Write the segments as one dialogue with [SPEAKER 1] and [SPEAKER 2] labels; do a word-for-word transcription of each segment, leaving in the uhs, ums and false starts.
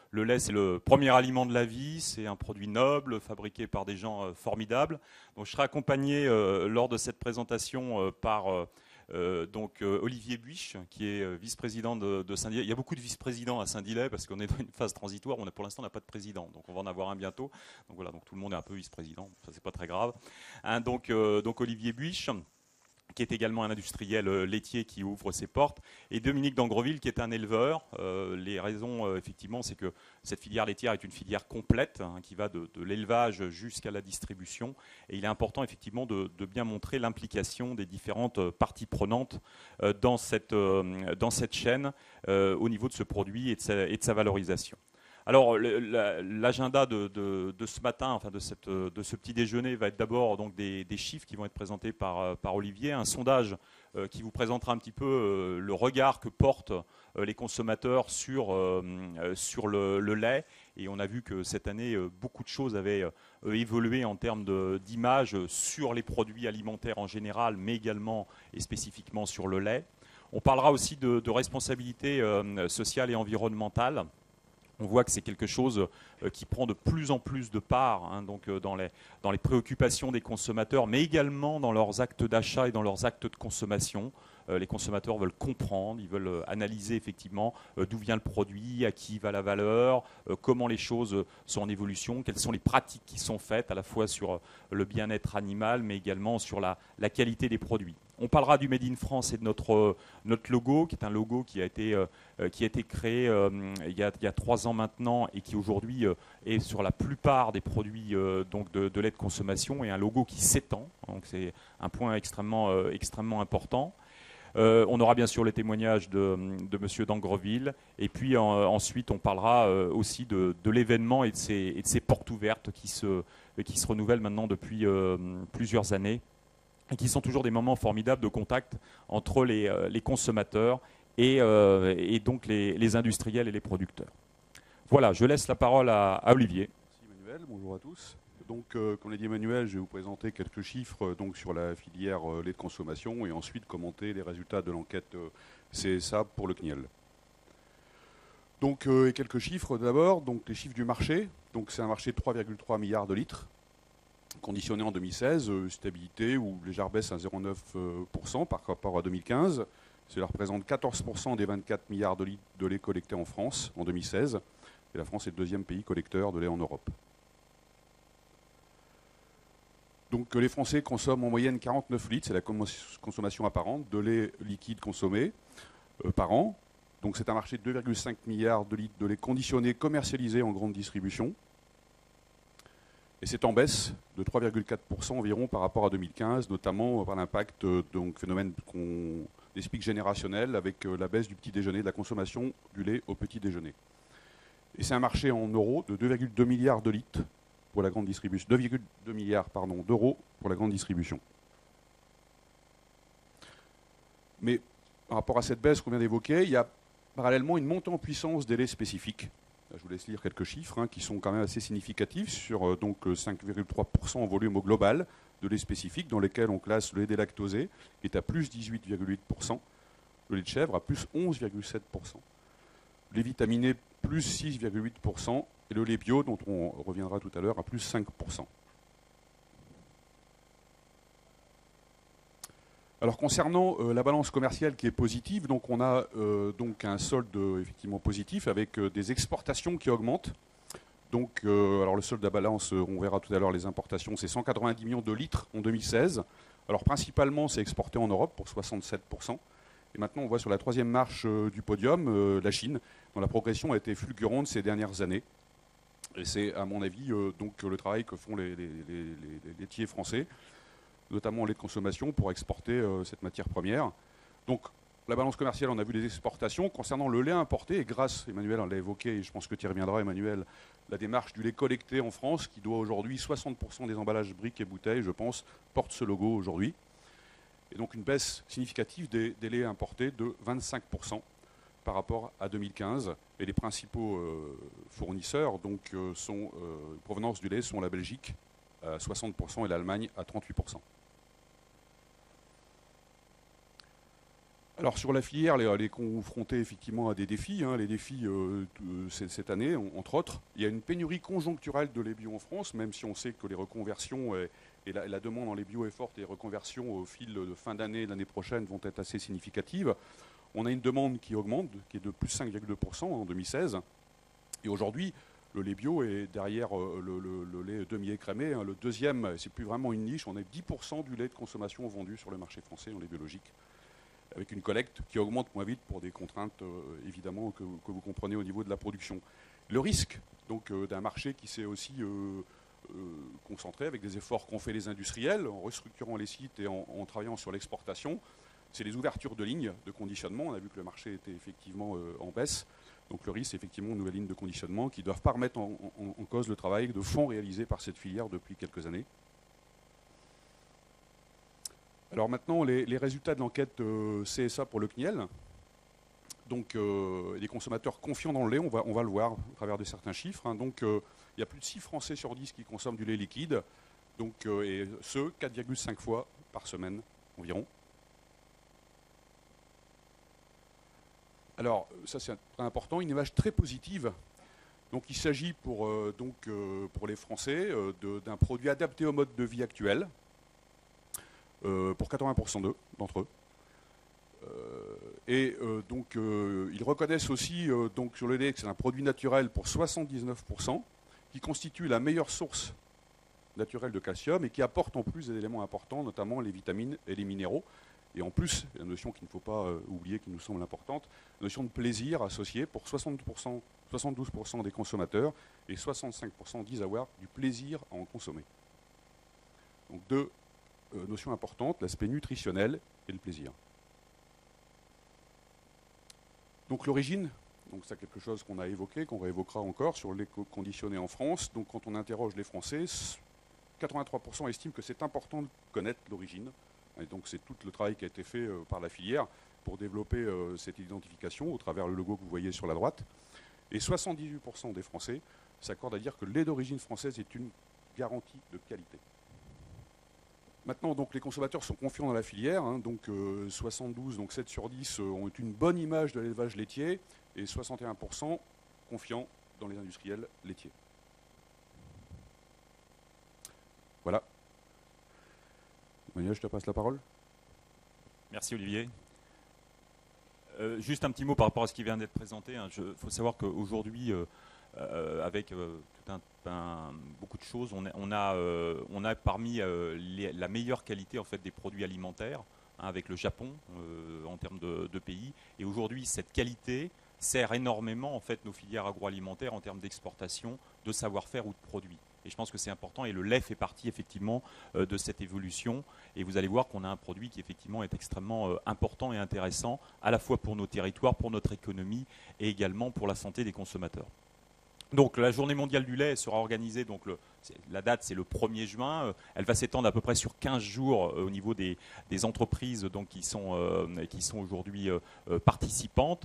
[SPEAKER 1] le lait, c'est le premier aliment de la vie, c'est un produit noble, fabriqué par des gens euh, formidables. Donc, je serai accompagné euh, lors de cette présentation euh, par euh, euh, donc, euh, Olivier Buich, qui est euh, vice-président de, de Saint-Dié. Il y a beaucoup de vice-présidents à Saint-Dié parce qu'on est dans une phase transitoire. On a, pour l'instant, on n'a pas de président, donc on va en avoir un bientôt. Donc voilà, donc tout le monde est un peu vice-président, ça c'est pas très grave. Hein, donc, euh, donc Olivier Buich, qui est également un industriel euh, laitier qui ouvre ses portes, et Dominique d'Angreville, qui est un éleveur. Euh, les raisons, euh, effectivement, c'est que cette filière laitière est une filière complète, hein, qui va de, de l'élevage jusqu'à la distribution. Et il est important, effectivement, de, de bien montrer l'implication des différentes parties prenantes euh, dans, cette, euh, dans cette chaîne euh, au niveau de ce produit et de sa, et de sa valorisation. Alors, l'agenda de, de, de ce matin, enfin de, cette, de ce petit déjeuner, va être d'abord donc des, des chiffres qui vont être présentés par, par Olivier, un sondage euh, qui vous présentera un petit peu euh, le regard que portent euh, les consommateurs sur, euh, sur le, le lait. Et on a vu que cette année, euh, beaucoup de choses avaient euh, évolué en termes d'image sur les produits alimentaires en général, mais également et spécifiquement sur le lait. On parlera aussi de, de responsabilité euh, sociale et environnementale. On voit que c'est quelque chose qui prend de plus en plus de part hein, donc, dans, les, dans les préoccupations des consommateurs, mais également dans leurs actes d'achat et dans leurs actes de consommation. Euh, les consommateurs veulent comprendre, ils veulent analyser effectivement euh, d'où vient le produit, à qui va la valeur, euh, comment les choses sont en évolution, quelles sont les pratiques qui sont faites à la fois sur le bien-être animal, mais également sur la, la qualité des produits. On parlera du Made in France et de notre, euh, notre logo, qui est un logo qui a été, euh, qui a été créé euh, il, y a, il y a trois ans maintenant et qui aujourd'hui euh, est sur la plupart des produits euh, donc de, de lait de consommation, et un logo qui s'étend. Donc c'est un point extrêmement, euh, extrêmement important. Euh, on aura bien sûr le témoignage de, de M. d'Angreville, et puis en, ensuite on parlera euh, aussi de, de l'événement et de ces, et de ces portes ouvertes qui se, qui se renouvellent maintenant depuis euh, plusieurs années, et qui sont toujours des moments formidables de contact entre les, euh, les consommateurs et, euh, et donc les, les industriels et les producteurs. Voilà, je laisse la parole à, à Olivier.
[SPEAKER 2] Merci Emmanuel, bonjour à tous. Donc, euh, comme l'a dit Emmanuel, je vais vous présenter quelques chiffres euh, donc, sur la filière euh, lait de consommation et ensuite commenter les résultats de l'enquête euh, C S A pour le C N I E L. Donc, euh, quelques chiffres d'abord. Donc, les chiffres du marché. Donc, c'est un marché de trois virgule trois milliards de litres, conditionné en deux mille seize, euh, stabilité ou légère baisse à zéro virgule neuf pour cent par rapport à deux mille quinze. Cela représente quatorze pour cent des vingt-quatre milliards de litres de lait collectés en France en deux mille seize. Et la France est le deuxième pays collecteur de lait en Europe. Donc les Français consomment en moyenne quarante-neuf litres, c'est la consommation apparente de lait liquide consommé euh, par an. Donc c'est un marché de deux virgule cinq milliards de litres de lait conditionné commercialisé en grande distribution. Et c'est en baisse de trois virgule quatre pour cent environ par rapport à deux mille quinze, notamment par l'impact euh, donc phénomène qu'on explique générationnel avec euh, la baisse du petit déjeuner, de la consommation du lait au petit déjeuner. Et c'est un marché en euros de deux virgule deux milliards de litres pour la grande distribution, deux virgule deux milliards pardon, d'euros pour la grande distribution. Mais par rapport à cette baisse qu'on vient d'évoquer, il y a parallèlement une montée en puissance des laits spécifiques. Là, je vous laisse lire quelques chiffres hein, qui sont quand même assez significatifs sur euh, donc cinq virgule trois pour cent en volume au global de lait spécifiques, dans lesquels on classe le lait délactosé qui est à plus dix-huit virgule huit pour cent, le lait de chèvre à plus onze virgule sept pour cent. Les vitaminés, plus six virgule huit pour cent, et le lait bio, dont on reviendra tout à l'heure, à plus cinq pour cent. Alors concernant euh, la balance commerciale qui est positive, donc on a euh, donc un solde euh, effectivement positif avec euh, des exportations qui augmentent. Donc euh, alors le solde de la balance, euh, on verra tout à l'heure les importations, c'est cent quatre-vingt-dix millions de litres en deux mille seize. Alors principalement c'est exporté en Europe pour soixante-sept pour cent. Et maintenant on voit sur la troisième marche euh, du podium euh, la Chine, dont la progression a été fulgurante ces dernières années. Et c'est à mon avis euh, donc le travail que font les, les, les, les laitiers français, notamment en lait de consommation, pour exporter euh, cette matière première. Donc la balance commerciale, on a vu les exportations. Concernant le lait importé, et grâce, Emmanuel l'a évoqué, et je pense que tu y reviendras Emmanuel, la démarche du lait collecté en France, qui doit aujourd'hui soixante pour cent des emballages briques et bouteilles, je pense, porte ce logo aujourd'hui. Et donc une baisse significative des, des laits importés de vingt-cinq pour cent par rapport à deux mille quinze. Et les principaux euh, fournisseurs donc, euh, sont, euh, provenance du lait sont la Belgique à soixante pour cent et l'Allemagne à trente-huit pour cent. Alors sur la filière, elle est confrontée effectivement à des défis. Hein, les défis euh, cette année, entre autres, il y a une pénurie conjoncturelle de lait bio en France, même si on sait que les reconversions et, et la, la demande en lait bio est forte et les reconversions au fil de fin d'année, l'année prochaine, vont être assez significatives. On a une demande qui augmente, qui est de plus cinq virgule deux pour cent en deux mille seize. Et aujourd'hui, le lait bio est derrière le, le, le lait demi-écrémé. Hein, le deuxième, c'est plus vraiment une niche. On est dix pour cent du lait de consommation vendu sur le marché français en lait biologique, avec une collecte qui augmente moins vite pour des contraintes, euh, évidemment, que, que vous comprenez au niveau de la production. Le risque donc euh, d'un marché qui s'est aussi euh, euh, concentré avec des efforts qu'ont fait les industriels en restructurant les sites et en, en travaillant sur l'exportation, c'est les ouvertures de lignes de conditionnement. On a vu que le marché était effectivement euh, en baisse. Donc le risque, c'est effectivement une nouvelle ligne de conditionnement qui ne doivent pas remettre en, en, en cause le travail de fond réalisé par cette filière depuis quelques années. Alors maintenant, les, les résultats de l'enquête euh, C S A pour le C N I E L. Donc, euh, les consommateurs confiants dans le lait, on va, on va le voir à travers de certains chiffres. Hein. Donc, euh, il y a plus de six Français sur dix qui consomment du lait liquide, donc, euh, et ce, quatre virgule cinq fois par semaine environ. Alors, ça c'est très important, une image très positive. Donc, il s'agit pour, euh, donc, euh, pour les Français euh, d'un produit adapté au mode de vie actuel. Euh, pour quatre-vingts pour cent d'entre eux. Euh, et euh, donc, euh, ils reconnaissent aussi euh, donc, sur le lait que c'est un produit naturel pour soixante-dix-neuf pour cent, qui constitue la meilleure source naturelle de calcium et qui apporte en plus des éléments importants, notamment les vitamines et les minéraux. Et en plus, la notion qu'il ne faut pas euh, oublier, qui nous semble importante, la notion de plaisir associée pour soixante pour cent, soixante-douze pour cent des consommateurs et soixante-cinq pour cent disent avoir du plaisir à en consommer. Donc deux Euh, notion importante, l'aspect nutritionnel et le plaisir. Donc l'origine, donc c'est quelque chose qu'on a évoqué, qu'on réévoquera encore sur les conditionnés en France. Donc quand on interroge les Français, quatre-vingt-trois pour cent estiment que c'est important de connaître l'origine. Et donc c'est tout le travail qui a été fait euh, par la filière pour développer euh, cette identification au travers le logo que vous voyez sur la droite. Et soixante-dix-huit pour cent des Français s'accordent à dire que le lait d'origine française est une garantie de qualité. Maintenant, donc, les consommateurs sont confiants dans la filière, hein, donc euh, soixante-douze, donc sept sur dix euh, ont une bonne image de l'élevage laitier et soixante et un pour cent confiants dans les industriels laitiers. Voilà. Mania, je te passe la parole.
[SPEAKER 1] Merci Olivier. Euh, juste un petit mot par rapport à ce qui vient d'être présenté. Il hein. faut savoir qu'aujourd'hui, euh, euh, avec euh, tout un, un, beaucoup de choses, on a, on a, euh, on a parmi euh, les, la meilleure qualité en fait, des produits alimentaires, hein, avec le Japon euh, en termes de, de pays. Et aujourd'hui, cette qualité sert énormément en fait, nos filières agroalimentaires en termes d'exportation, de savoir-faire ou de produits. Et je pense que c'est important et le lait fait partie effectivement euh, de cette évolution. Et vous allez voir qu'on a un produit qui effectivement est extrêmement euh, important et intéressant à la fois pour nos territoires, pour notre économie et également pour la santé des consommateurs. Donc la journée mondiale du lait sera organisée, donc le, la date c'est le premier juin, euh, elle va s'étendre à peu près sur quinze jours euh, au niveau des, des entreprises donc, qui sont, euh, qui sont aujourd'hui euh, participantes.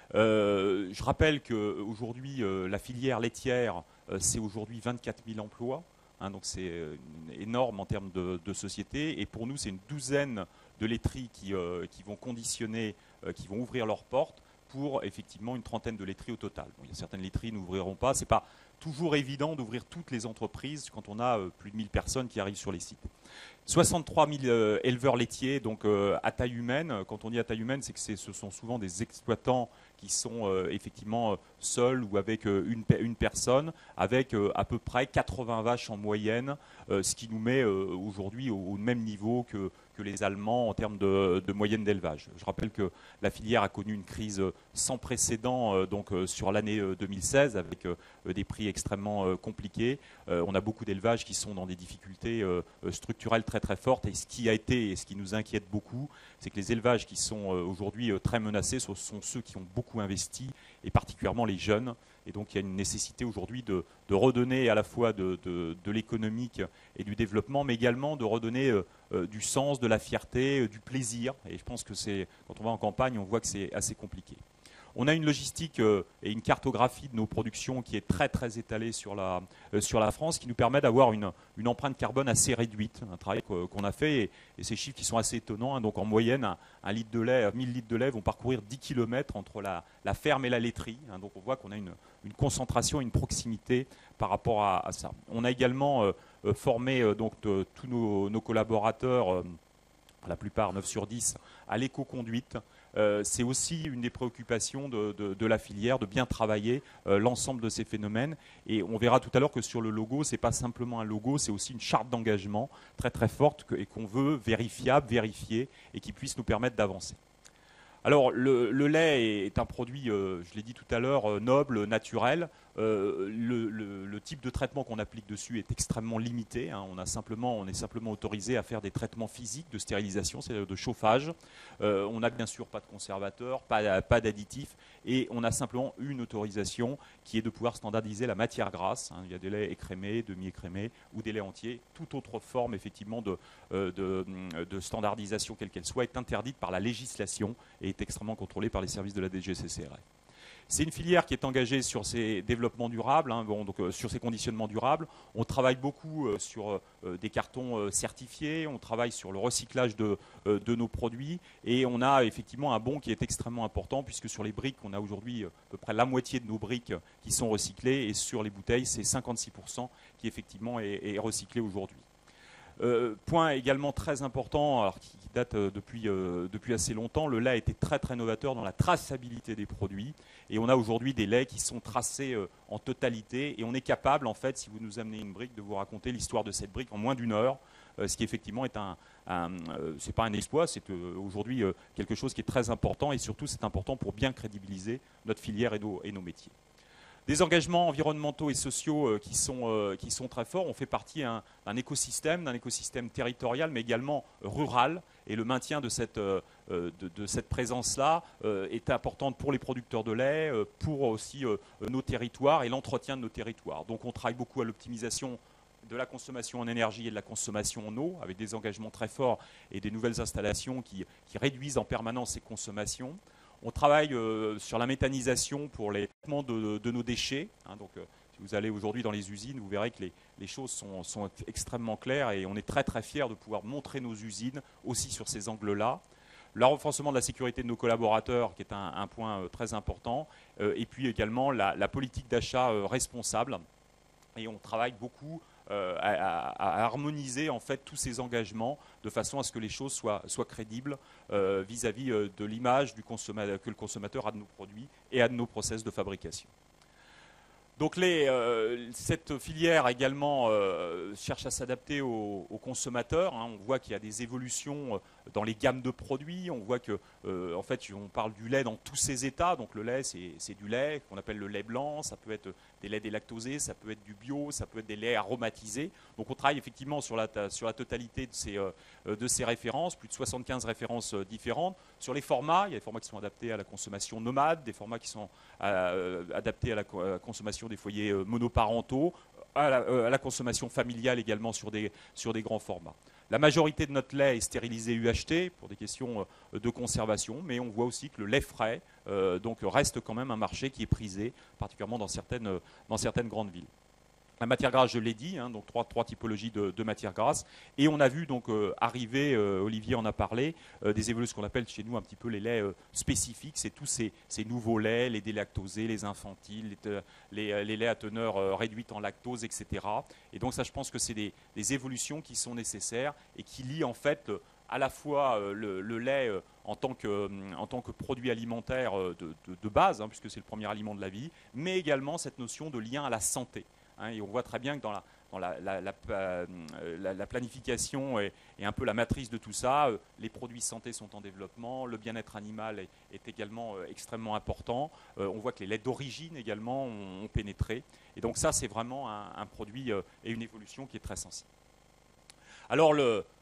[SPEAKER 1] Euh, je rappelle qu'aujourd'hui euh, la filière laitière euh, c'est aujourd'hui vingt-quatre mille emplois, hein, donc c'est euh, énorme en termes de, de société et pour nous c'est une douzaine de laiteries qui, euh, qui vont conditionner, euh, qui vont ouvrir leurs portes pour effectivement une trentaine de laiteries au total. Bon, il y a certaines laiteries n'ouvriront pas. Ce n'est pas toujours évident d'ouvrir toutes les entreprises quand on a euh, plus de mille personnes qui arrivent sur les sites. soixante-trois mille euh, éleveurs laitiers, donc euh, à taille humaine. Quand on dit à taille humaine, c'est que ce sont souvent des exploitants qui sont euh, effectivement euh, seuls ou avec euh, une, une personne, avec euh, à peu près quatre-vingts vaches en moyenne, euh, ce qui nous met euh, aujourd'hui au, au même niveau que, que les Allemands en termes de, de moyenne d'élevage. Je rappelle que la filière a connu une crise sans précédent euh, donc, euh, sur l'année euh, deux mille seize avec euh, des prix extrêmement euh, compliqués. Euh, on a beaucoup d'élevages qui sont dans des difficultés euh, structurelles très très fortes et ce qui a été et ce qui nous inquiète beaucoup, c'est que les élevages qui sont euh, aujourd'hui euh, très menacés sont, sont ceux qui ont beaucoup investi et particulièrement les jeunes. Et donc il y a une nécessité aujourd'hui de, de redonner à la fois de, de, de l'économique et du développement, mais également de redonner euh, euh, du sens, de la fierté, euh, du plaisir. Et je pense que c'est quand on va en campagne, on voit que c'est assez compliqué. On a une logistique euh, et une cartographie de nos productions qui est très très étalée sur la, euh, sur la France, qui nous permet d'avoir une, une empreinte carbone assez réduite, un travail qu'on a fait, et, et ces chiffres qui sont assez étonnants. Hein. Donc en moyenne, un, un litre de lait, mille litres de lait vont parcourir dix kilomètres entre la, la ferme et la laiterie. Hein. Donc on voit qu'on a une, une concentration, une proximité par rapport à, à ça. On a également euh, formé euh, donc, de, tous nos, nos collaborateurs, euh, la plupart, neuf sur dix, à l'éco-conduite. Euh, c'est aussi une des préoccupations de, de, de la filière, de bien travailler euh, l'ensemble de ces phénomènes. Et on verra tout à l'heure que sur le logo, ce n'est pas simplement un logo, c'est aussi une charte d'engagement très très forte que, et qu'on veut vérifiable, vérifier et qui puisse nous permettre d'avancer. Alors, le, le lait est un produit, euh, je l'ai dit tout à l'heure, euh, noble, naturel. Euh, le, le, le type de traitement qu'on applique dessus est extrêmement limité. Hein. On, a simplement, on est simplement autorisé à faire des traitements physiques de stérilisation, c'est-à-dire de chauffage. Euh, on n'a bien sûr pas de conservateur, pas, pas d'additifs, et on a simplement une autorisation qui est de pouvoir standardiser la matière grasse. Hein. Il y a des laits écrémés, demi-écrémés ou des laits entiers. Toute autre forme effectivement de, euh, de, de standardisation, quelle qu'elle soit, est interdite par la législation et est extrêmement contrôlée par les services de la D G C C R F. C'est une filière qui est engagée sur ses développements durables, hein, bon, donc, euh, sur ses conditionnements durables. On travaille beaucoup euh, sur euh, des cartons euh, certifiés, on travaille sur le recyclage de, euh, de nos produits et on a effectivement un bond qui est extrêmement important puisque sur les briques, on a aujourd'hui euh, à peu près la moitié de nos briques qui sont recyclées et sur les bouteilles, c'est cinquante-six pour cent qui effectivement est, est recyclé aujourd'hui. Euh, point également très important, alors qui date euh, depuis, euh, depuis assez longtemps, le lait a été très très novateur dans la traçabilité des produits et on a aujourd'hui des laits qui sont tracés euh, en totalité et on est capable en fait, si vous nous amenez une brique, de vous raconter l'histoire de cette brique en moins d'une heure, euh, ce qui effectivement est un, un euh, c'est pas un exploit, c'est euh, aujourd'hui euh, quelque chose qui est très important et surtout c'est important pour bien crédibiliser notre filière et nos, et nos métiers. Des engagements environnementaux et sociaux euh, qui, sont, euh, qui sont très forts. On fait partie d'un écosystème, d'un écosystème territorial, mais également rural. Et le maintien de cette, euh, de, de cette présence-là euh, est importante pour les producteurs de lait, euh, pour aussi euh, nos territoires et l'entretien de nos territoires. Donc on travaille beaucoup à l'optimisation de la consommation en énergie et de la consommation en eau, avec des engagements très forts et des nouvelles installations qui, qui réduisent en permanence ces consommations. On travaille euh, sur la méthanisation pour les traitements de, de nos déchets. Hein, donc, euh, si vous allez aujourd'hui dans les usines, vous verrez que les, les choses sont, sont extrêmement claires et on est très très fiers de pouvoir montrer nos usines aussi sur ces angles-là. Le renforcement de la sécurité de nos collaborateurs, qui est un, un point euh, très important, euh, et puis également la, la politique d'achat euh, responsable. Et on travaille beaucoup euh, à, à, à harmoniser en fait tous ces engagements de façon à ce que les choses soient, soient crédibles euh, vis-à-vis euh, de l'image du consommateur, que le consommateur a de nos produits et a de nos process de fabrication. Donc les, euh, cette filière également euh, cherche à s'adapter aux, aux consommateurs. Hein. On voit qu'il y a des évolutions dans les gammes de produits. On voit que, euh, en fait, on parle du lait dans tous ses états. Donc le lait, c'est du lait qu'on appelle le lait blanc. Ça peut être des laits délactosés, ça peut être du bio, ça peut être des laits aromatisés. Donc on travaille effectivement sur la, sur la totalité de ces, euh, de ces références, plus de soixante-quinze références euh, différentes. Sur les formats, il y a des formats qui sont adaptés à la consommation nomade, des formats qui sont euh, adaptés à la, à la consommation des foyers euh, monoparentaux, à la, euh, à la consommation familiale également sur des, sur des grands formats. La majorité de notre lait est stérilisé U H T pour des questions euh, de conservation, mais on voit aussi que le lait frais euh, donc, reste quand même un marché qui est prisé, particulièrement dans certaines, dans certaines grandes villes. La matière grasse, je l'ai dit, hein, donc trois, trois typologies de, de matière grasse. Et on a vu donc euh, arriver, euh, Olivier en a parlé, euh, des évolutions, ce qu'on appelle chez nous un petit peu les laits euh, spécifiques. C'est tous ces, ces nouveaux laits, les délactosés, les infantiles, les, les, les laits à teneur euh, réduite en lactose, et cetera. Et donc ça, je pense que c'est des, des évolutions qui sont nécessaires et qui lient en fait à la fois euh, le, le lait euh, en, tant que, euh, en tant que produit alimentaire euh, de, de, de base, hein, puisque c'est le premier aliment de la vie, mais également cette notion de lien à la santé. Hein, et on voit très bien que dans la, dans la, la, la, la, la planification et, et un peu la matrice de tout ça, euh, les produits santé sont en développement, le bien-être animal est, est également euh, extrêmement important. Euh, on voit que les laits d'origine également ont, ont pénétré. Et donc ça, c'est vraiment un, un produit euh, et une évolution qui est très sensible. Alors le,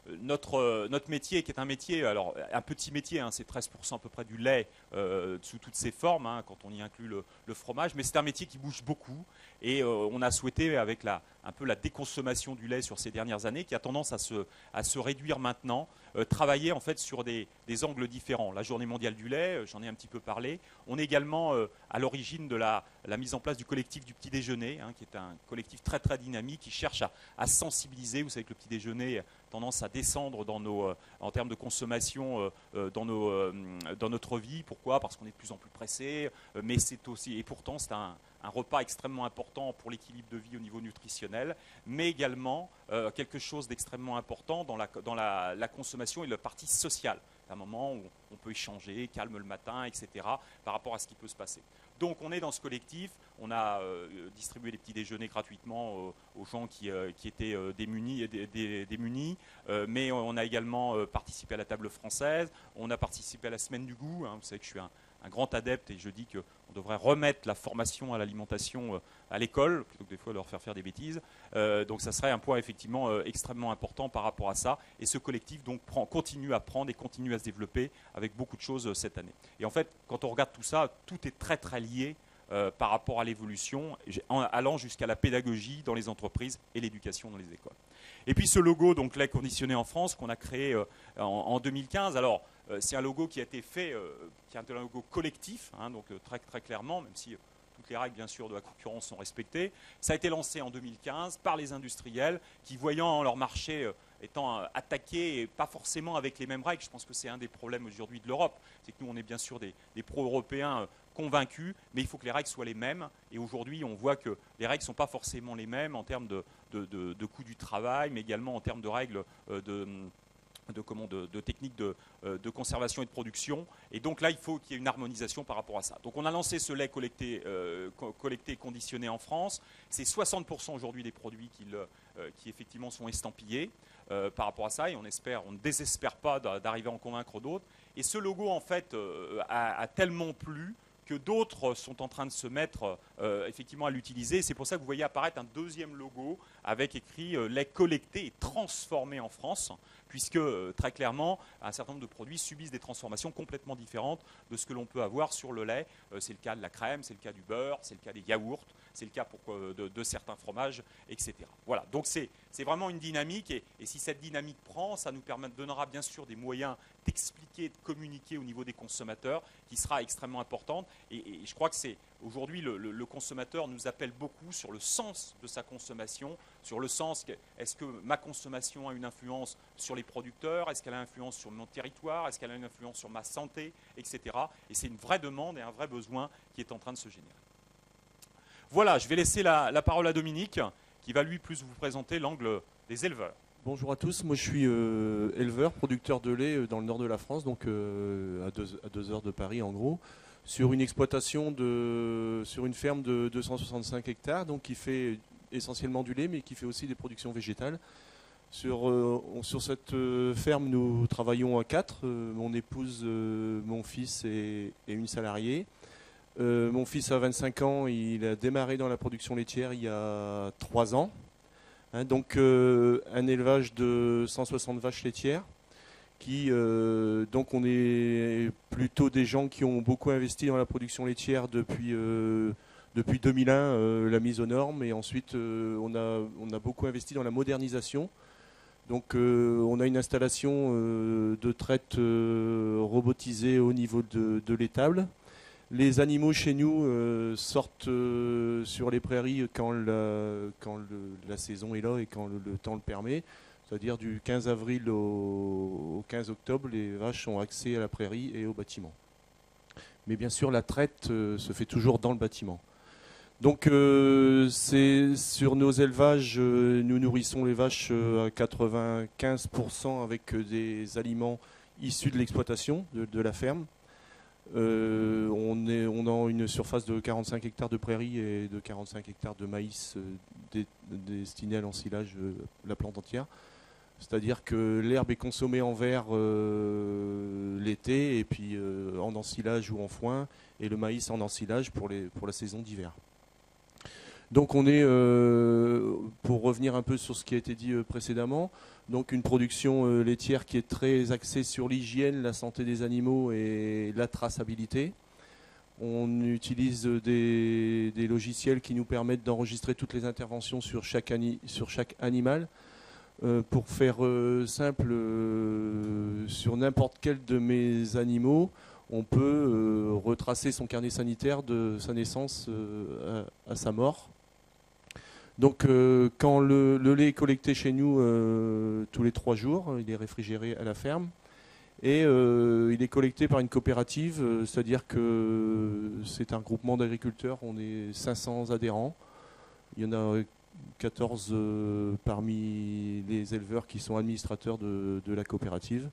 [SPEAKER 1] notre, notre métier, qui est un métier, alors un petit métier, hein, c'est treize pour cent à peu près du lait euh, sous toutes ses formes, hein, quand on y inclut le, le fromage, mais c'est un métier qui bouge beaucoup. Et euh, on a souhaité, avec la, un peu la déconsommation du lait sur ces dernières années, qui a tendance à se, à se réduire maintenant, euh, travailler en fait sur des, des angles différents. La Journée mondiale du lait, euh, j'en ai un petit peu parlé. On est également euh, à l'origine de la, la mise en place du collectif du petit déjeuner, hein, qui est un collectif très très dynamique, qui cherche à, à sensibiliser. Vous savez que le petit déjeuner a tendance à descendre dans nos, euh, en termes de consommation euh, dans, nos, euh, dans notre vie. Pourquoi? Parce qu'on est de plus en plus pressé, euh, mais c'est aussi, et pourtant c'est un un repas extrêmement important pour l'équilibre de vie au niveau nutritionnel, mais également euh, quelque chose d'extrêmement important dans, la, dans la, la consommation et la partie sociale. Un moment où on peut échanger, calme le matin, et cetera, par rapport à ce qui peut se passer. Donc on est dans ce collectif, on a euh, distribué les petits déjeuners gratuitement euh, aux gens qui, euh, qui étaient euh, démunis, dé, dé, démunis euh, mais on a également euh, participé à la table française, on a participé à la semaine du goût, hein, vous savez que je suis un, un grand adepte et je dis qu'on devrait remettre la formation à l'alimentation euh, à l'école, plutôt que des fois leur faire faire des bêtises. Euh, donc ça serait un point effectivement euh, extrêmement important par rapport à ça. Et ce collectif donc prend, continue à prendre et continue à se développer avec beaucoup de choses euh, cette année. Et en fait, quand on regarde tout ça, tout est très très lié euh, par rapport à l'évolution, allant jusqu'à la pédagogie dans les entreprises et l'éducation dans les écoles. Et puis ce logo, donc lait conditionné en France, qu'on a créé euh, en, en deux mille quinze. Alors, euh, c'est un logo qui a été fait, euh, qui est un logo collectif, hein, donc euh, très, très clairement, même si euh, toutes les règles, bien sûr, de la concurrence sont respectées. Ça a été lancé en deux mille quinze par les industriels qui, voyant leur marché euh, étant euh, attaqué, et pas forcément avec les mêmes règles, je pense que c'est un des problèmes aujourd'hui de l'Europe, c'est que nous, on est bien sûr des, des pro-européens euh, convaincus, mais il faut que les règles soient les mêmes. Et aujourd'hui, on voit que les règles ne sont pas forcément les mêmes en termes de, de, de, de coût du travail, mais également en termes de règles euh, de... De, comment, de, de techniques de, de conservation et de production. Et donc là, il faut qu'il y ait une harmonisation par rapport à ça. Donc on a lancé ce lait collecté, euh, collecté et conditionné en France. C'est soixante pour cent aujourd'hui des produits qui, le, euh, qui effectivement sont estampillés euh, par rapport à ça. Et on espère, on ne désespère pas d'arriver à en convaincre d'autres. Et ce logo, en fait, euh, a, a tellement plu que d'autres sont en train de se mettre euh, effectivement à l'utiliser. C'est pour ça que vous voyez apparaître un deuxième logo avec écrit euh, lait collecté et transformé en France, puisque euh, très clairement, un certain nombre de produits subissent des transformations complètement différentes de ce que l'on peut avoir sur le lait. Euh, c'est le cas de la crème, c'est le cas du beurre, c'est le cas des yaourts, c'est le cas pour, euh, de, de certains fromages, et cetera. Voilà, donc c'est vraiment une dynamique, et, et si cette dynamique prend, ça nous permet, donnera bien sûr des moyens d'expliquer, de communiquer au niveau des consommateurs, qui sera extrêmement importante. Et, et je crois que c'est aujourd'hui le, le, le consommateur nous appelle beaucoup sur le sens de sa consommation, sur le sens, est-ce que ma consommation a une influence sur les producteurs, est-ce qu'elle a une influence sur mon territoire, est-ce qu'elle a une influence sur ma santé, et cetera. Et c'est une vraie demande et un vrai besoin qui est en train de se générer. Voilà, je vais laisser la, la parole à Dominique, qui va lui plus vous présenter l'angle des éleveurs.
[SPEAKER 3] Bonjour à tous, moi je suis euh, éleveur, producteur de lait dans le nord de la France, donc euh, à, deux, à deux heures de Paris en gros, sur une exploitation, de, sur une ferme de deux cent soixante-cinq hectares, donc qui fait essentiellement du lait, mais qui fait aussi des productions végétales. Sur, euh, on, sur cette euh, ferme, nous travaillons à quatre, euh, mon épouse, euh, mon fils et, et une salariée. Euh, mon fils a vingt-cinq ans, il a démarré dans la production laitière il y a trois ans. Hein, donc euh, un élevage de cent soixante vaches laitières. Qui, euh, donc on est plutôt des gens qui ont beaucoup investi dans la production laitière depuis, euh, depuis deux mille un, euh, la mise aux normes. Et ensuite euh, on, a, on a beaucoup investi dans la modernisation. Donc euh, on a une installation euh, de traite euh, robotisée au niveau de, de l'étable. Les animaux chez nous euh, sortent euh, sur les prairies quand, la, quand le, la saison est là et quand le, le temps le permet. C'est-à-dire du quinze avril au, au quinze octobre, les vaches ont accès à la prairie et au bâtiment. Mais bien sûr, la traite euh, se fait toujours dans le bâtiment. Donc euh, c'est sur nos élevages, euh, nous nourrissons les vaches euh, à quatre-vingt-quinze pour cent avec euh, des aliments issus de l'exploitation de, de la ferme. Euh, on, est, on a une surface de quarante-cinq hectares de prairies et de quarante-cinq hectares de maïs euh, dé, destinés à l'ensilage, euh, la plante entière. C'est-à-dire que l'herbe est consommée en verre euh, l'été et puis euh, en ensilage ou en foin, et le maïs en ensilage pour, les, pour la saison d'hiver. Donc on est, euh, pour revenir un peu sur ce qui a été dit euh, précédemment, Donc une production euh, laitière qui est très axée sur l'hygiène, la santé des animaux et la traçabilité. On utilise des, des logiciels qui nous permettent d'enregistrer toutes les interventions sur chaque, ani- sur chaque animal. Euh, pour faire euh, simple, euh, sur n'importe quel de mes animaux, on peut euh, retracer son carnet sanitaire de sa naissance euh, à, à sa mort. Donc euh, quand le, le lait est collecté chez nous euh, tous les trois jours, il est réfrigéré à la ferme. Et euh, il est collecté par une coopérative, euh, c'est-à-dire que c'est un groupement d'agriculteurs, on est cinq cents adhérents. Il y en a quatorze euh, parmi les éleveurs qui sont administrateurs de, de la coopérative.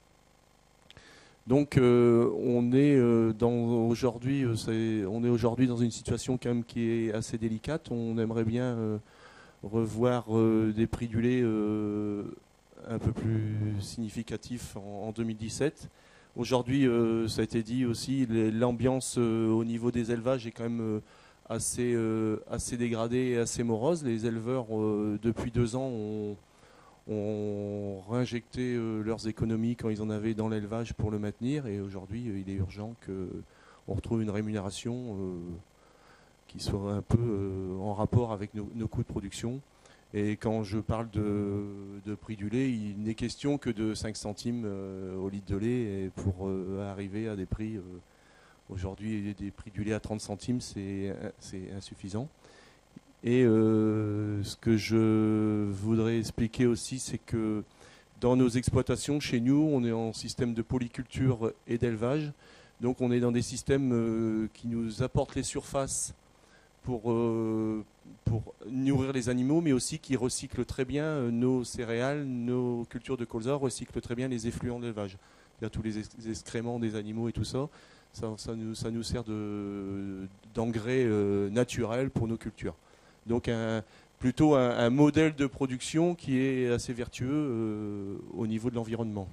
[SPEAKER 3] Donc euh, on est euh, dans aujourd'hui, euh, c'est- on est aujourd'hui dans une situation quand même qui est assez délicate. On aimerait bien euh, revoir euh, des prix du lait euh, un peu plus significatifs en, en deux mille dix-sept. Aujourd'hui, euh, ça a été dit aussi, les- l'ambiance euh, au niveau des élevages est quand même euh, assez, euh, assez dégradée et assez morose. Les éleveurs, euh, depuis deux ans, ont, ont réinjecté euh, leurs économies quand ils en avaient dans l'élevage pour le maintenir. Et aujourd'hui, euh, il est urgent qu'on retrouve une rémunération euh, qui soit un peu euh, en rapport avec nos, nos coûts de production. Et quand je parle de, de prix du lait, il n'est question que de cinq centimes euh, au litre de lait et pour euh, arriver à des prix, euh, aujourd'hui des prix du lait à trente centimes, c'est c'est insuffisant. Et euh, ce que je voudrais expliquer aussi, c'est que dans nos exploitations, chez nous, on est en système de polyculture et d'élevage. Donc on est dans des systèmes euh, qui nous apportent les surfaces pour, euh, pour nourrir les animaux, mais aussi qui recyclent très bien euh, nos céréales, nos cultures de colza, recyclent très bien les effluents d'élevage. Il y a tous les, ex- les excréments des animaux et tout ça. Ça, ça, nous, ça nous sert de, d'engrais euh, naturel pour nos cultures. Donc un, plutôt un, un modèle de production qui est assez vertueux euh, au niveau de l'environnement.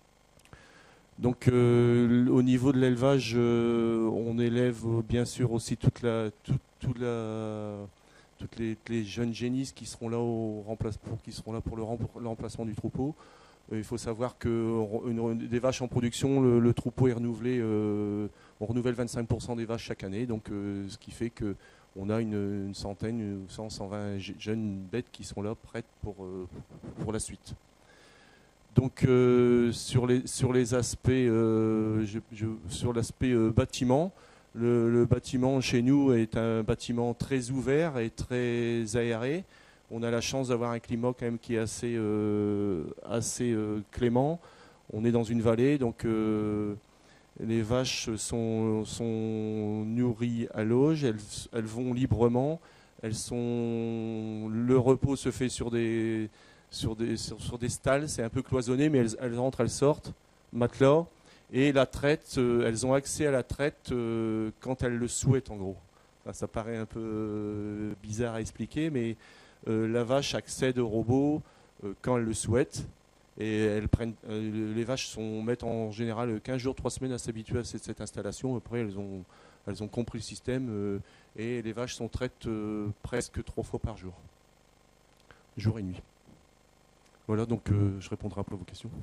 [SPEAKER 3] Donc euh, au niveau de l'élevage, euh, on élève euh, bien sûr aussi toute la, toute, toute la, toutes les, les jeunes génisses qui seront là, au remplace, pour, qui seront là pour le, rem, le remplacement du troupeau. Euh, il faut savoir que une, une, des vaches en production, le, le troupeau est renouvelé, euh, on renouvelle vingt-cinq pour cent des vaches chaque année, donc euh, ce qui fait que on a une, une centaine, cent, cent vingt jeunes bêtes qui sont là prêtes pour, euh, pour la suite. Donc euh, sur, les, sur les aspects, euh, je, je, sur l'aspect euh, bâtiment, le, le bâtiment chez nous est un bâtiment très ouvert et très aéré. On a la chance d'avoir un climat quand même qui est assez, euh, assez euh, clément. On est dans une vallée, donc euh, les vaches sont, sont nourries à l'auge, elles, elles vont librement. Elles sont, le repos se fait sur des Sur des, sur, sur des stalles, c'est un peu cloisonné, mais elles, elles rentrent, elles sortent, matelas, et la traite, euh, elles ont accès à la traite euh, quand elles le souhaitent en gros. Enfin, ça paraît un peu euh, bizarre à expliquer, mais euh, la vache accède au robot euh, quand elle le souhaite, et elles prennent, euh, les vaches sont, mettent en général quinze jours, trois semaines à s'habituer à cette, cette installation. Après, elles ont, elles ont compris le système, euh, et les vaches sont traites euh, presque trois fois par jour, jour et nuit. Voilà, donc euh, je répondrai un peu à vos questions.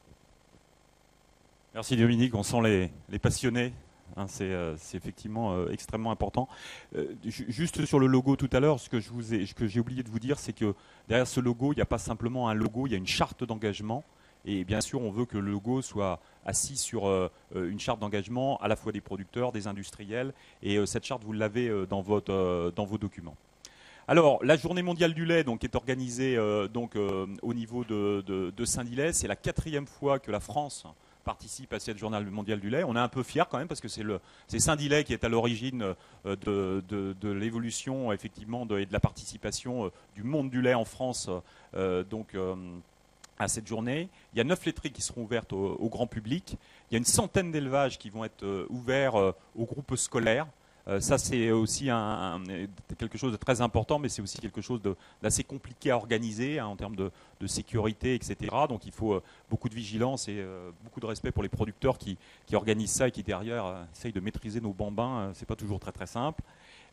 [SPEAKER 1] Merci Dominique, on sent les, les passionnés, hein, c'est, euh, c'est effectivement euh, extrêmement important. Euh, juste sur le logo tout à l'heure, ce que, je vous ai, ce que j'ai oublié de vous dire, c'est que derrière ce logo, il n'y a pas simplement un logo, il y a une charte d'engagement. Et bien sûr, on veut que le logo soit assis sur euh, une charte d'engagement à la fois des producteurs, des industriels. Et euh, cette charte, vous l'avez euh, dans, votre, euh, dans vos documents. Alors, la journée mondiale du lait donc, est organisée euh, donc, euh, au niveau de, de, de Saint-Dilet. C'est la quatrième fois que la France participe à cette journée mondiale du lait. On est un peu fiers quand même parce que c'est, le, c'est Saint-Dilet qui est à l'origine euh, de, de, de l'évolution effectivement de, et de la participation euh, du monde du lait en France euh, donc, euh, à cette journée. Il y a neuf laiteries qui seront ouvertes au, au grand public. Il y a une centaine d'élevages qui vont être euh, ouverts euh, aux groupes scolaires. Euh, ça, c'est aussi un, un, quelque chose de très important, mais c'est aussi quelque chose de, d'assez compliqué à organiser hein, en termes de, de sécurité, et cetera. Donc il faut euh, beaucoup de vigilance et euh, beaucoup de respect pour les producteurs qui, qui organisent ça et qui derrière euh, essayent de maîtriser nos bambins. Euh, c'est pas toujours très très simple.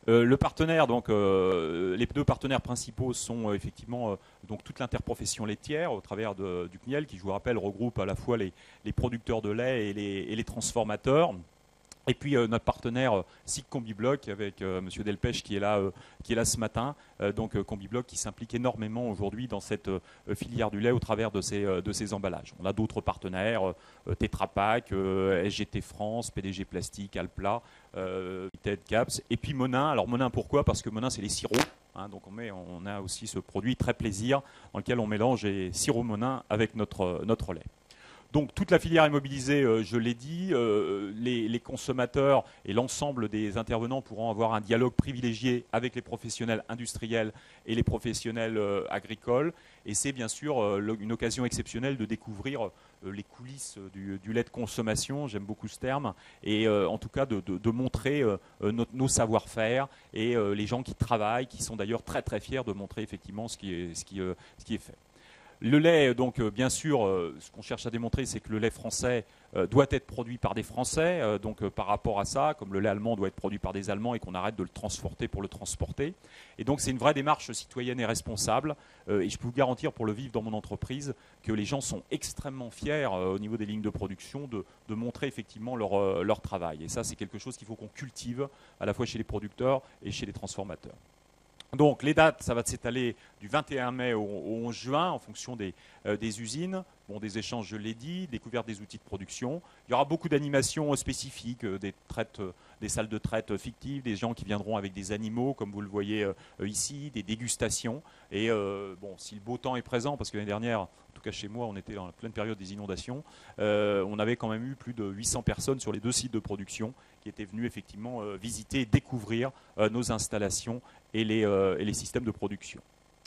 [SPEAKER 1] Euh, le partenaire, donc, euh, les deux partenaires principaux sont euh, effectivement euh, donc toute l'interprofession laitière au travers de, du C N I E L, qui, je vous rappelle, regroupe à la fois les, les producteurs de lait et les, et les transformateurs. Et puis euh, notre partenaire euh, S I C Combibloc avec euh, Monsieur Delpech qui est là, euh, qui est là ce matin. Euh, donc euh, Combibloc qui s'implique énormément aujourd'hui dans cette euh, filière du lait au travers de ces, euh, de ces emballages. On a d'autres partenaires, euh, Tetra Pak, euh, S G T France, P D G Plastique, Alpla, euh, Ted Caps, et puis Monin. Alors Monin pourquoi? Parce que Monin c'est les sirops. Hein, donc on, met, on a aussi ce produit très plaisir dans lequel on mélange les sirops Monin avec notre, notre lait. Donc toute la filière est mobilisée, euh, je l'ai dit, euh, les, les consommateurs et l'ensemble des intervenants pourront avoir un dialogue privilégié avec les professionnels industriels et les professionnels euh, agricoles. Et c'est bien sûr euh, une occasion exceptionnelle de découvrir euh, les coulisses du, du lait de consommation, j'aime beaucoup ce terme, et euh, en tout cas de, de, de montrer euh, nos, nos savoir-faire et euh, les gens qui travaillent, qui sont d'ailleurs très très fiers de montrer effectivement ce qui est, ce qui, euh, ce qui est fait. Le lait, donc, euh, bien sûr, euh, ce qu'on cherche à démontrer, c'est que le lait français euh, doit être produit par des Français. Euh, donc, euh, par rapport à ça, comme le lait allemand doit être produit par des Allemands et qu'on arrête de le transporter pour le transporter. Et donc, c'est une vraie démarche citoyenne et responsable. Euh, et je peux vous garantir, pour le vivre dans mon entreprise, que les gens sont extrêmement fiers euh, au niveau des lignes de production de, de montrer effectivement leur, euh, leur travail. Et ça, c'est quelque chose qu'il faut qu'on cultive à la fois chez les producteurs et chez les transformateurs. Donc les dates, ça va s'étaler du vingt et un mai au, au onze juin en fonction des, euh, des usines, bon, des échanges, je l'ai dit, découverte des outils de production. Il y aura beaucoup d'animations spécifiques, euh, des, traites, euh, des salles de traite fictives, des gens qui viendront avec des animaux, comme vous le voyez euh, ici, des dégustations. Et euh, bon, si le beau temps est présent, parce que l'année dernière, en tout cas chez moi, on était dans la pleine période des inondations, euh, on avait quand même eu plus de huit cents personnes sur les deux sites de production qui étaient venues effectivement euh, visiter et découvrir euh, nos installations et les, euh, et les systèmes de production.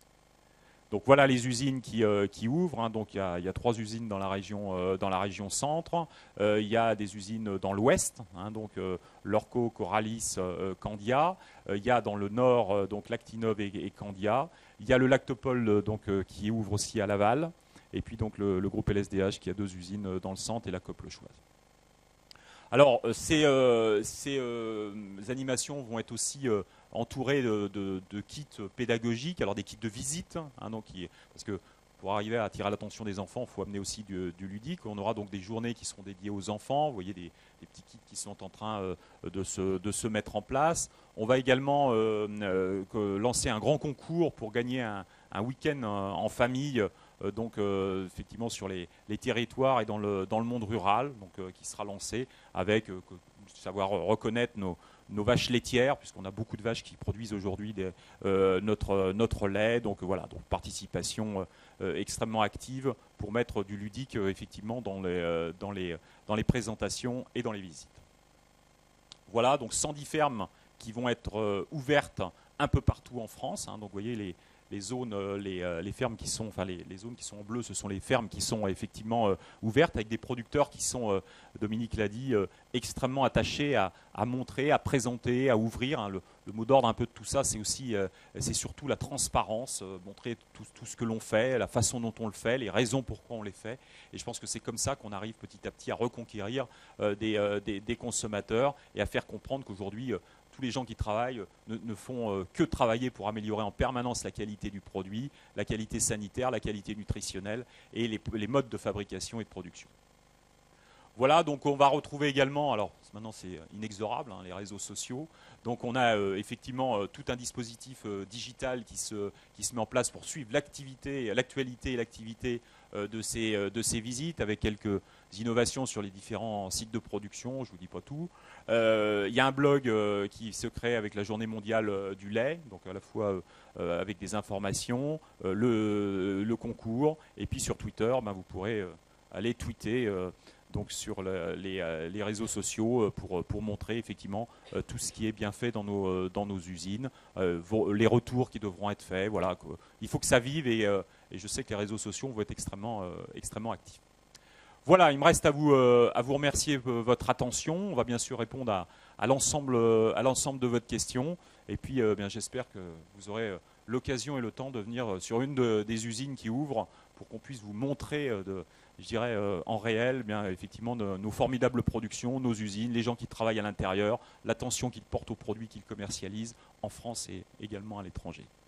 [SPEAKER 1] Donc voilà les usines qui, euh, qui ouvrent. Hein. Donc il y, a, il y a trois usines dans la région, euh, dans la région centre. Euh, il y a des usines dans l'ouest, hein, donc euh, Lorco, Coralis, euh, Candia. Euh, il y a dans le nord euh, donc Lactinov et, et Candia. Il y a le Lactopol euh, donc euh, qui ouvre aussi à Laval. Et puis donc le, le groupe L S D H qui a deux usines dans le centre et la Coop Le Choise. Alors, ces, euh, ces euh, animations vont être aussi euh, entourées de, de, de kits pédagogiques, alors des kits de visite, hein, donc, qui, parce que pour arriver à attirer l'attention des enfants, il faut amener aussi du, du ludique. On aura donc des journées qui seront dédiées aux enfants, vous voyez des, des petits kits qui sont en train euh, de, se, de se mettre en place. On va également euh, euh, lancer un grand concours pour gagner un, un week-end en famille, Euh, donc euh, effectivement sur les, les territoires et dans le, dans le monde rural, donc, euh, qui sera lancé avec euh, savoir reconnaître nos, nos vaches laitières, puisqu'on a beaucoup de vaches qui produisent aujourd'hui euh, notre, notre lait. Donc voilà, donc participation euh, extrêmement active pour mettre du ludique euh, effectivement dans les, euh, dans, les, dans les présentations et dans les visites. Voilà, donc cent dix fermes qui vont être euh, ouvertes un peu partout en France. Hein, donc vous voyez les Les zones, les, les fermes qui sont, enfin les, les zones qui sont en bleu, ce sont les fermes qui sont effectivement euh, ouvertes avec des producteurs qui sont, euh, Dominique l'a dit, euh, extrêmement attachés à, à montrer, à présenter, à ouvrir. Hein. Le, le mot d'ordre un peu de tout ça, c'est aussi, euh, c'est surtout la transparence, euh, montrer tout, tout ce que l'on fait, la façon dont on le fait, les raisons pourquoi on les fait. Et je pense que c'est comme ça qu'on arrive petit à petit à reconquérir euh, des, euh, des, des consommateurs et à faire comprendre qu'aujourd'hui euh, tous les gens qui travaillent ne, ne font euh, que travailler pour améliorer en permanence la qualité du produit, la qualité sanitaire, la qualité nutritionnelle et les, les modes de fabrication et de production. Voilà, donc on va retrouver également, alors maintenant c'est inexorable, hein, les réseaux sociaux. Donc on a euh, effectivement euh, tout un dispositif euh, digital qui se, qui se met en place pour suivre l'activité, l'actualité et l'activité euh, de, ces, euh, de ces visites avec quelques innovations sur les différents sites de production, je ne vous dis pas tout. Il euh, y a un blog euh, qui se crée avec la journée mondiale euh, du lait, donc à la fois euh, avec des informations, euh, le, le concours, et puis sur Twitter, ben, vous pourrez euh, aller tweeter euh, donc sur le, les, euh, les réseaux sociaux pour, pour montrer effectivement euh, tout ce qui est bien fait dans nos, euh, dans nos usines, euh, vos, les retours qui devront être faits. Voilà, quoi. Il faut que ça vive et, euh, et je sais que les réseaux sociaux vont être extrêmement, euh, extrêmement actifs. Voilà, il me reste à vous, euh, à vous remercier euh, votre attention. On va bien sûr répondre à, à l'ensemble euh, à l'ensemble de votre question. Et puis, euh, bien, j'espère que vous aurez l'occasion et le temps de venir sur une de, des usines qui ouvrent pour qu'on puisse vous montrer, euh, de, je dirais, euh, en réel, bien, effectivement, de, nos formidables productions, nos usines, les gens qui travaillent à l'intérieur, l'attention qu'ils portent aux produits qu'ils commercialisent en France et également à l'étranger.